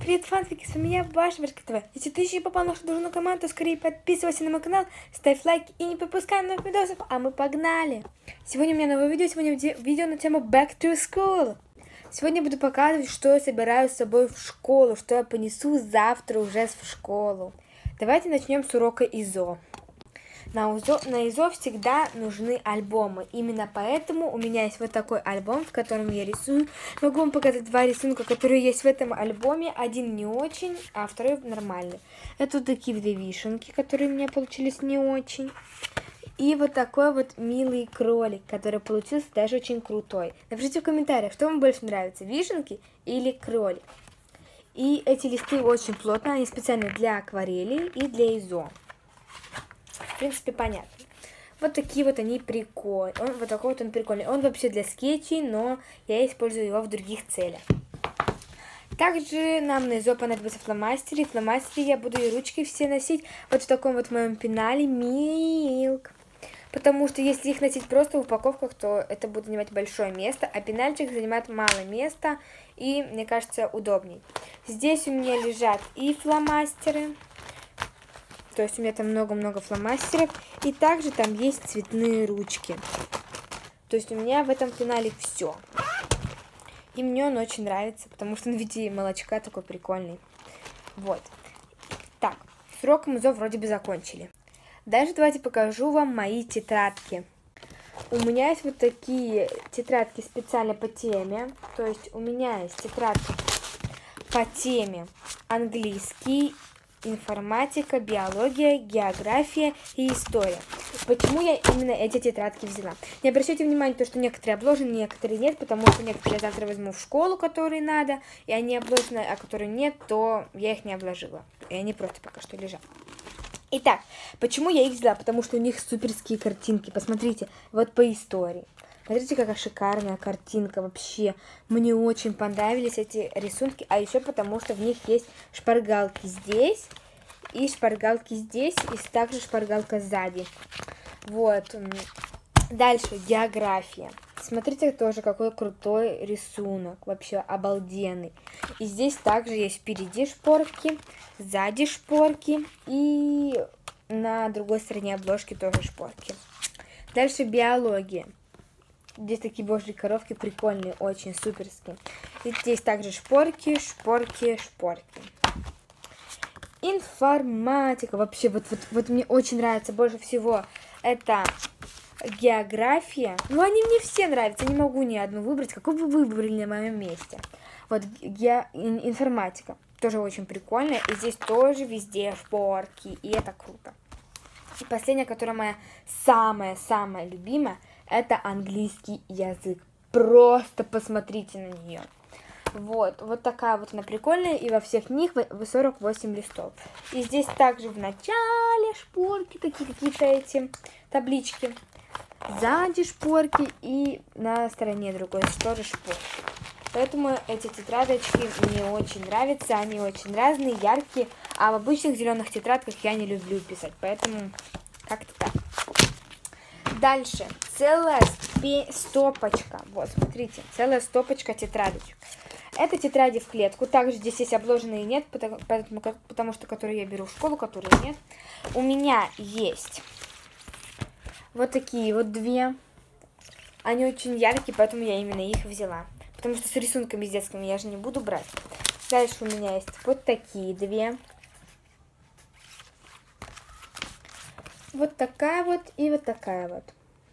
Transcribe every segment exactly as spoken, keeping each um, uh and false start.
Привет, фанфики, с вами я, ваша Варька ТВ. Если ты еще не попал в нашу дружную команду, то скорее подписывайся на мой канал, ставь лайки и не пропускай новых видосов, а мы погнали! Сегодня у меня новое видео, сегодня видео на тему Back to School. Сегодня я буду показывать, что я собираю с собой в школу, что я понесу завтра уже в школу. Давайте начнем с урока ИЗО. На ИЗО, на ИЗО всегда нужны альбомы. Именно поэтому у меня есть вот такой альбом, в котором я рисую. Могу вам показать два рисунка, которые есть в этом альбоме. Один не очень, а второй нормальный. Это вот такие две вишенки, которые у меня получились не очень. И вот такой вот милый кролик, который получился даже очень крутой. Напишите в комментариях, что вам больше нравится, вишенки или кролик. И эти листы очень плотные, они специально для акварели и для ИЗО. В принципе, понятно. Вот такие вот они прикольные. Он, вот такой вот он прикольный. Он вообще для скетчей, но я использую его в других целях. Также нам на ИЗО понадобятся фломастеры. Фломастеры я буду и ручки все носить вот в таком вот моем пенале Milk. Потому что если их носить просто в упаковках, то это будет занимать большое место, а пенальчик занимает мало места и, мне кажется, удобней. Здесь у меня лежат и фломастеры. То есть у меня там много-много фломастеров. И также там есть цветные ручки. То есть у меня в этом пенале все. И мне он очень нравится, потому что он в виде молочка такой прикольный. Вот. Так, с уроком ИЗО вроде бы закончили. Дальше давайте покажу вам мои тетрадки. У меня есть вот такие тетрадки специально по теме. То есть у меня есть тетрадки по теме английский, информатика, биология, география и история. Почему я именно эти тетрадки взяла? Не обращайте внимания, то, что некоторые обложены, некоторые нет, потому что некоторые я завтра возьму в школу, которые надо, и они обложены, а которые нет, то я их не обложила. И они просто пока что лежат. Итак, почему я их взяла? Потому что у них суперские картинки. Посмотрите, вот по истории. Смотрите, какая шикарная картинка вообще. Мне очень понравились эти рисунки, а еще потому, что в них есть шпаргалки здесь, и шпаргалки здесь, и также шпаргалка сзади. Вот. Дальше география. Смотрите, тоже какой крутой рисунок, вообще обалденный. И здесь также есть впереди шпорки, сзади шпорки, и на другой стороне обложки тоже шпорки. Дальше биология. Здесь такие божьи коровки прикольные, очень суперские. И здесь также шпорки, шпорки, шпорки. Информатика. Вообще, вот, вот, вот мне очень нравится больше всего это география. Ну, они мне все нравятся, не могу ни одну выбрать. Какую бы вы выбрали на моем месте? Вот ге... информатика. Тоже очень прикольная. И здесь тоже везде шпорки. И это круто. И последняя, которая моя самая-самая любимая, это английский язык. Просто посмотрите на нее. Вот, вот такая вот она прикольная. И во всех них сорок восемь листов. И здесь также в начале шпорки, такие какие-то эти таблички. Сзади шпорки и на стороне другой тоже шпорки. Поэтому эти тетрадочки мне очень нравятся. Они очень разные, яркие. А в обычных зеленых тетрадках я не люблю писать. Поэтому как-то так. Дальше. Целая стопочка. Вот, смотрите. Целая стопочка тетрадочек. Это тетради в клетку. Также здесь есть обложенные нет, потому, потому что которые я беру в школу, которые нет. У меня есть вот такие вот две. Они очень яркие, поэтому я именно их взяла. Потому что с рисунками с детскими я же не буду брать. Дальше у меня есть вот такие две. Вот такая вот и вот такая вот.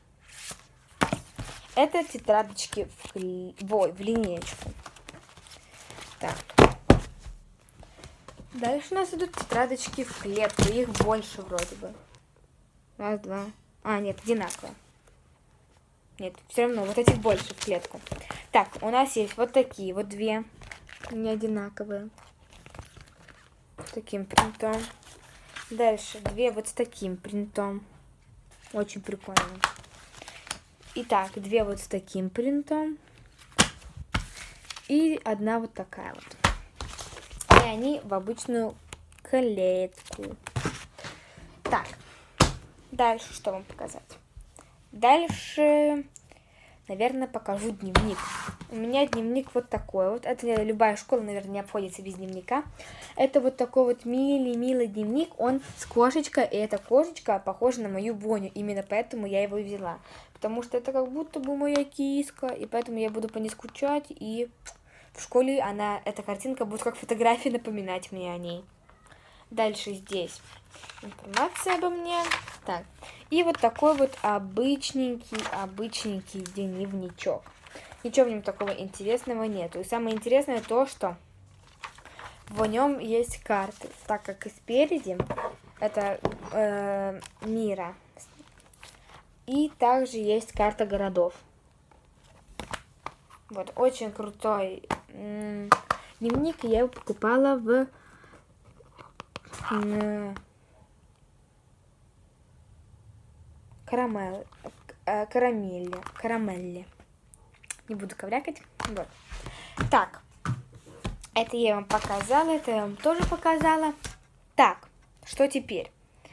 Это тетрадочки в, кли... Ой, в линеечку. Так. Дальше у нас идут тетрадочки в клетку. Их больше вроде бы. Раз, два. А, нет, одинаково. Нет, все равно, вот этих больше в клетку. Так, у нас есть вот такие вот две. Не одинаковые. С таким принтом. Дальше две вот с таким принтом. Очень прикольно. Итак, две вот с таким принтом. И одна вот такая вот. И они в обычную клетку. Так. Дальше что вам показать? Дальше, наверное, покажу дневник. у меня дневник вот такой вот. Это любая школа, наверное, не обходится без дневника. Это вот такой вот милый-милый дневник. Он с кошечкой, и эта кошечка похожа на мою Боню. Именно поэтому я его взяла. Потому что это как будто бы моя киска, и поэтому я буду по ней скучать. И в школе она, эта картинка будет как фотография напоминать мне о ней. Дальше здесь информация обо мне. Так, и вот такой вот обычненький, обычненький дневничок. Ничего в нем такого интересного нету. И самое интересное то, что в нем есть карты, так как и спереди это э, мира. И также есть карта городов. Вот, очень крутой м- дневник. Я его покупала в м- карамель, э, карамелле, карамелле. Не буду коврякать. Вот. Так. Это я вам показала. Это я вам тоже показала. Так. Что теперь?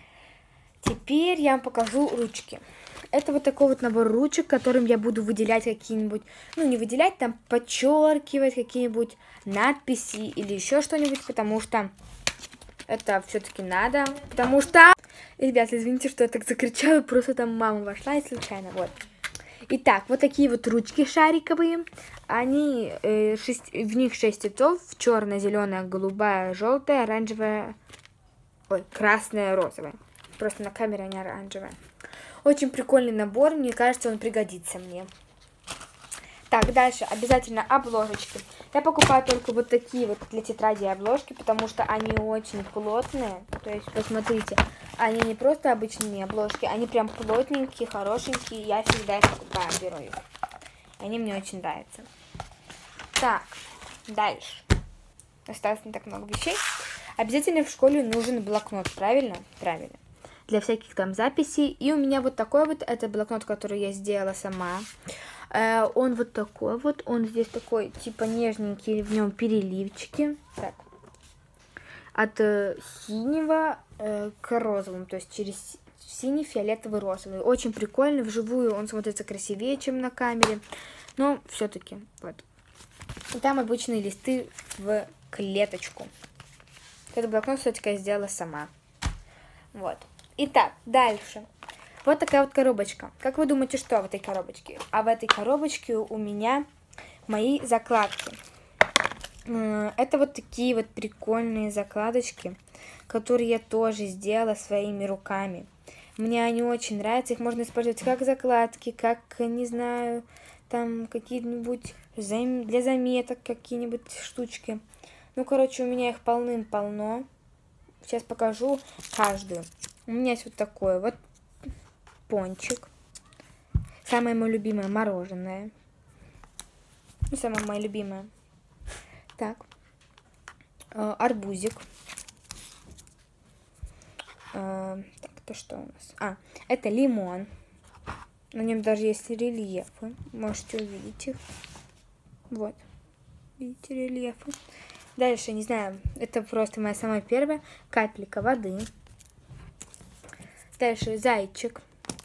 Теперь я вам покажу ручки. Это вот такой вот набор ручек, которым я буду выделять какие-нибудь... Ну, не выделять, там подчеркивать какие-нибудь надписи или еще что-нибудь, потому что это все-таки надо. Потому что... Ребята, извините, что я так закричала. Просто там мама вошла и случайно. Вот. Итак, вот такие вот ручки шариковые. Они, э, шесть, в них шесть цветов. Черная, зеленая, голубая, желтая, оранжевая. Ой, красная, розовая. Просто на камере они оранжевые. Очень прикольный набор. Мне кажется, он пригодится мне. Так, дальше. Обязательно обложечки. Я покупаю только вот такие вот для тетради обложки, потому что они очень плотные. То есть, посмотрите, они не просто обычные обложки, они прям плотненькие, хорошенькие. Я всегда их покупаю, беру их. Они мне очень нравятся. Так, дальше. Осталось не так много вещей. Обязательно в школе нужен блокнот, правильно? Правильно. Для всяких там записей. И у меня вот такой вот, это блокнот, который я сделала сама. Э, он вот такой вот, он здесь такой, типа нежненький, в нем переливчики. Так. От э, синего э, к розовому, то есть через синий, фиолетовый, розовый. Очень прикольный, вживую он смотрится красивее, чем на камере. Но все-таки, вот. И там обычные листы в клеточку. Этот блокнот, кстати, я сделала сама. Вот. Итак, дальше. Вот такая вот коробочка. Как вы думаете, что в этой коробочке? А в этой коробочке у меня мои закладки. Это вот такие вот прикольные закладочки, которые я тоже сделала своими руками. Мне они очень нравятся. Их можно использовать как закладки, как, не знаю, там какие-нибудь для заметок, какие-нибудь штучки. Ну, короче, у меня их полным-полно. Сейчас покажу каждую. У меня есть вот такой вот пончик. Самое мое любимое мороженое. Ну, самое мое любимое. Так. Э, арбузик. Э, так, это что у нас? А, это лимон. На нем даже есть рельефы. Можете увидеть их. Вот. Видите рельефы. Дальше, не знаю, это просто моя самая первая капелька воды. Дальше зайчик,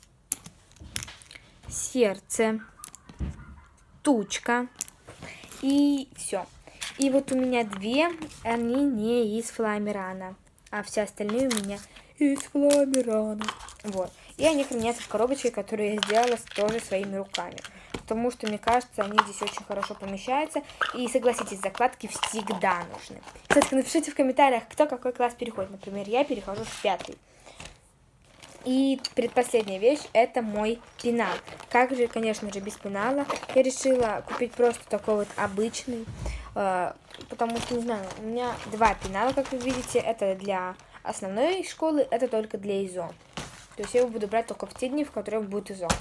сердце, тучка и все. И вот у меня две, они не из фоамирана, а все остальные у меня из фоамирана. Вот. И они хранятся в коробочке, которую я сделала тоже своими руками. Потому что, мне кажется, они здесь очень хорошо помещаются. И, согласитесь, закладки всегда нужны. Кстати, напишите в комментариях, кто какой класс переходит. Например, я перехожу в пятый. И предпоследняя вещь – это мой пенал. Как же, конечно же, без пенала. Я решила купить просто такой вот обычный. Э, потому что, не знаю, у меня два пенала, как вы видите. Это для основной школы, это только для ИЗО. То есть я его буду брать только в те дни, в которые будет ИЗО.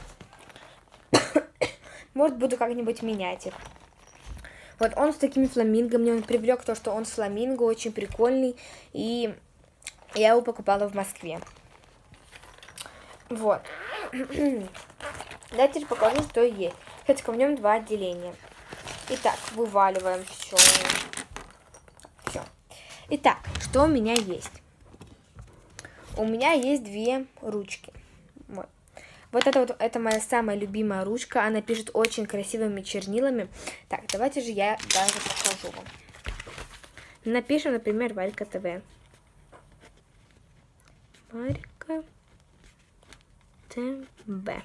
Может, буду как-нибудь менять их. Вот он с такими фламинго. Мне он привлек то, что он с фламинго. Очень прикольный. И я его покупала в Москве. Вот. Давайте покажу, что есть. Кстати, в нем два отделения. Итак, вываливаем все. Все. Итак, что у меня есть? У меня есть две ручки. Вот. Вот это вот, это моя самая любимая ручка. Она пишет очень красивыми чернилами. Так, давайте же я даже покажу вам. Напишем, например, Варька ТВ. Варька ТВ.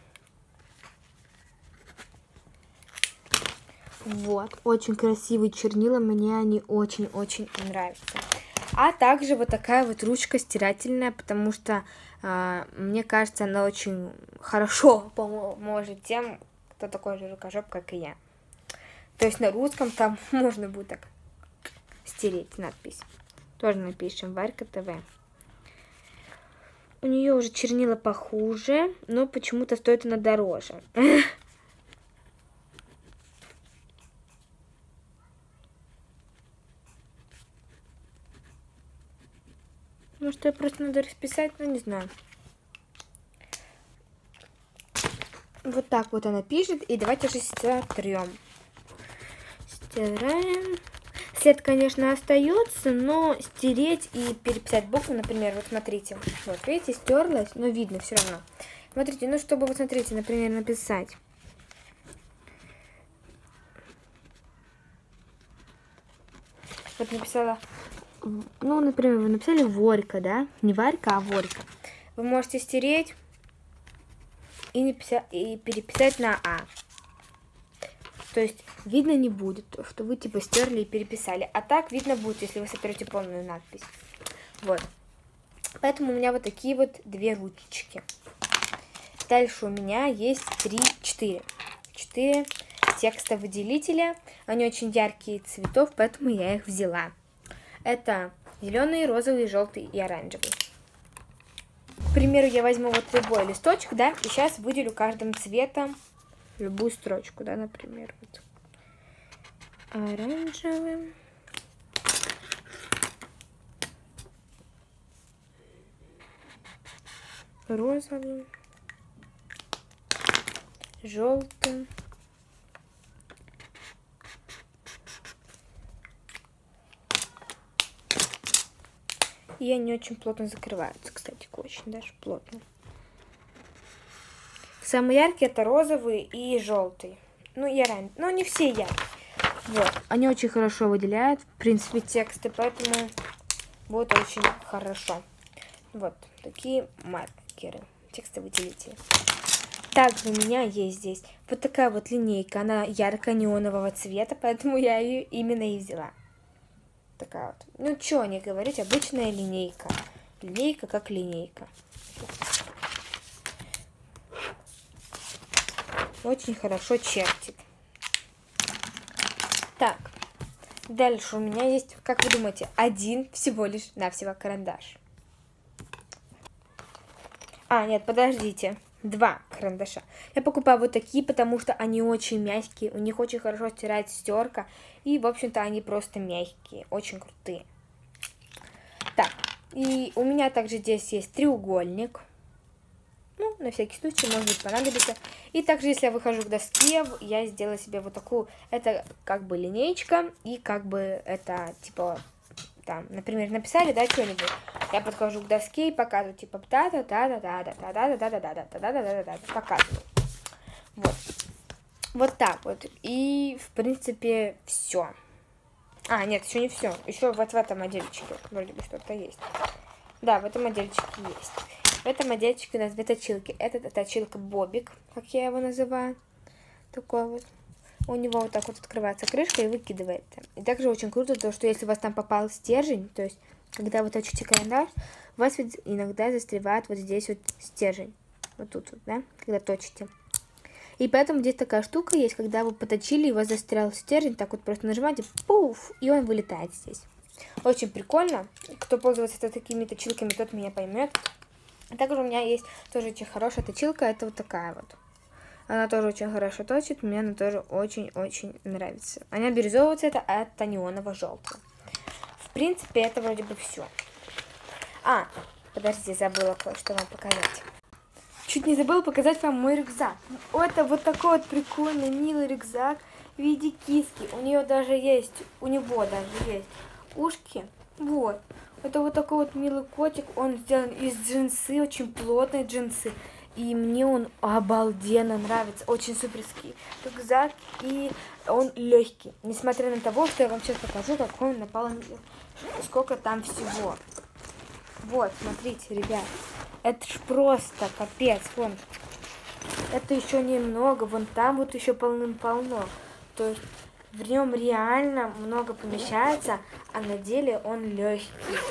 Вот, очень красивые чернила, мне они очень-очень нравятся. А также вот такая вот ручка стирательная, потому что э, мне кажется, она очень хорошо поможет тем, кто такой же рукожоп, как и я. То есть на русском там можно будет так стереть надпись. Тоже напишем Варька ТВ. У нее уже чернила похуже, но почему-то стоит она дороже. Может, ее просто надо расписать, но не знаю. Вот так вот она пишет. И давайте же сотрем. Стираем. След, конечно, остается, но стереть и переписать букву, например, вот смотрите. Вот, видите, стерлась, но видно все равно. Смотрите, ну, чтобы, вот смотрите, например, написать. Вот написала... Ну, например, вы написали Ворька, да? Не Варька, а Ворька. Вы можете стереть и, написать, и переписать на А. То есть видно не будет, что вы типа стерли и переписали. А так видно будет, если вы сотрете полную надпись. Вот. Поэтому у меня вот такие вот две ручечки. Дальше у меня есть три, четыре. Четыре текстовыделителя. Они очень яркие цветов, поэтому я их взяла. Это зеленый, розовый, желтый и оранжевый. К примеру, я возьму вот любой листочек, да, и сейчас выделю каждым цветом любую строчку, да, например, вот оранжевым, розовым, желтым, и они очень плотно закрываются, кстати, очень даже плотно. Самые яркие это розовый и желтый. Ну, и оранжевый. Но не все яркие. Вот. Они очень хорошо выделяют, в принципе, тексты, поэтому будет очень хорошо. Вот. Такие маркеры. Текстовыделители. Также у меня есть здесь вот такая вот линейка. Она ярко-неонового цвета, поэтому я ее именно и взяла. Такая вот. Ну, что не говорить, обычная линейка. Линейка как линейка. Очень хорошо чертит. Так, дальше у меня есть, как вы думаете, один всего лишь навсего карандаш. А, нет, подождите. Два карандаша. Я покупаю вот такие, потому что они очень мягкие. У них очень хорошо стирает стерка. И, в общем-то, они просто мягкие. Очень крутые. Так, и у меня также здесь есть треугольник. Ну, на всякий случай, может быть, понадобится. И также, если я выхожу к доске, я сделала себе вот такую, это как бы линеечка, и как бы это, типа, там, например, написали, да, что-нибудь. Я подхожу к доске и показываю, типа, та-та-та-та-та-та-та-та-та-та-та-та-та-та-та-та-та-та, показываю. Вот. Вот так вот. И, в принципе, все. А, нет, еще не все. Еще вот в этом отдельчике вроде бы что-то есть. Да, в этом отдельчике есть. В этом отдельчике у нас две точилки. Это точилка Бобик, как я его называю. Такой вот. У него вот так вот открывается крышка и выкидывается. И также очень круто то, что если у вас там попал стержень, то есть, когда вы точите карандаш, у вас ведь иногда застревает вот здесь вот стержень. Вот тут вот, да, когда точите. И поэтому здесь такая штука есть, когда вы поточили, и у вас застрял стержень, так вот просто нажимаете, пуф, и он вылетает здесь. Очень прикольно. Кто пользуется такими точилками, тот меня поймет. Также у меня есть тоже очень хорошая точилка, это вот такая вот. Она тоже очень хорошо точит, мне она тоже очень-очень нравится. Она бирюзового цвета, а это неоново-желтого. В принципе, это вроде бы все. А, подождите, забыла кое-что вам показать. Чуть не забыла показать вам мой рюкзак. Это вот такой вот прикольный, милый рюкзак в виде киски. У нее даже есть, у него даже есть ушки. Вот. Это вот такой вот милый котик. Он сделан из джинсы, очень плотные джинсы. И мне он обалденно нравится. Очень суперский рюкзак. И он легкий. Несмотря на то, что я вам сейчас покажу, какой он наполнил. Сколько там всего. Вот, смотрите, ребят. Это ж просто капец. Вон. Это еще немного. Вон там вот еще полным-полно. То есть в нем реально много помещается, а на деле он легкий.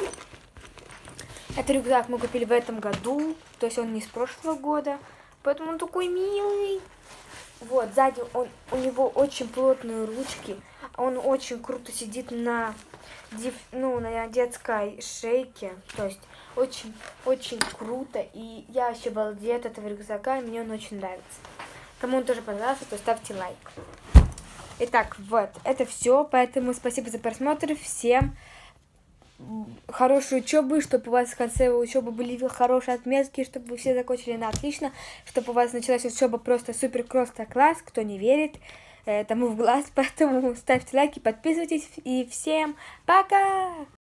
Этот рюкзак мы купили в этом году, то есть он не с прошлого года, поэтому он такой милый. Вот, сзади он, у него очень плотные ручки, он очень круто сидит на, ну, на детской шейке, то есть очень-очень круто, и я вообще балдею от этого рюкзака, и мне он очень нравится. Кому он тоже понравился, то ставьте лайк. Итак, вот, это все, поэтому спасибо за просмотр, всем хорошей учебы, чтобы у вас в конце учебы были хорошие отметки, чтобы вы все закончили на отлично, чтобы у вас началась учеба просто супер просто класс, кто не верит, тому в глаз, поэтому ставьте лайки, подписывайтесь, и всем пока!